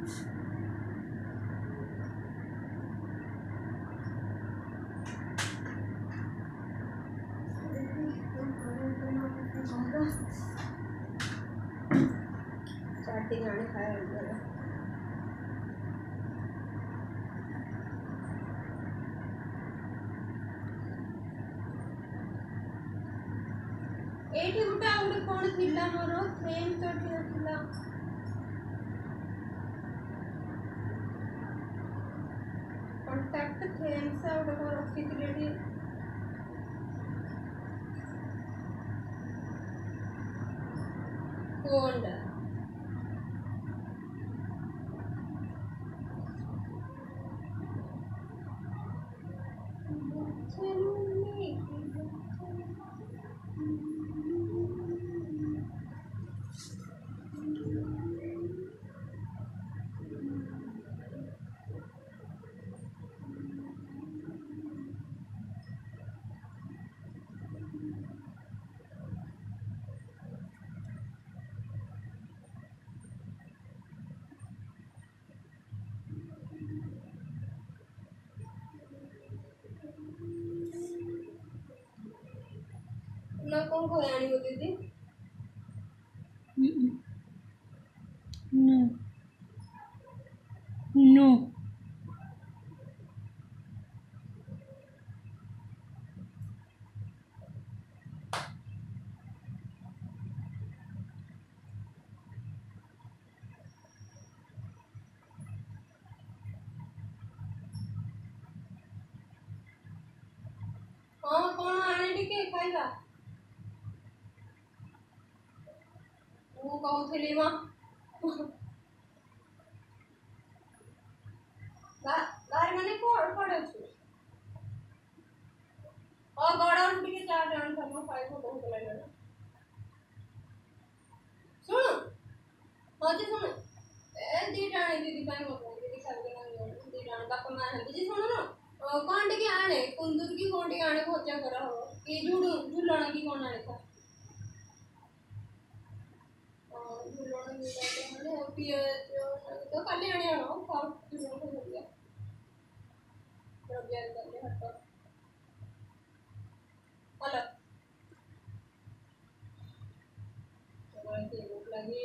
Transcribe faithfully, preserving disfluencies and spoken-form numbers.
चाटी गाने खाया एठी गुटा गुटे कोन थिला मोर फ्रेम चटी थिला कांटेक्ट फ्रेम सा गुटे रखी थिलेटी कोंडा ना कौन को आनी होती थी नो नो हाँ कौन आने टिके खाइबा वो कहूली माँ बाहर मैंने कौन कौन अच्छी और गड़ा उनके के चार जान था फाइव को बहुत लगे ना सुन हाँ जी सुन ए दी जाने दीदी पाई मत दीदी सब के ना दी जान का कमाल है दीदी सुनो ना कौन टिके आने कुंदूर की कौन टिके आने बहुत क्या करा हो ये झूठ झूलना की कौन आने था झूलना की बात है ना पिए तो कल आने वाला हूँ खाओ झूलना को हो गया रबिया कर ले हट हेलो तो भूख लगी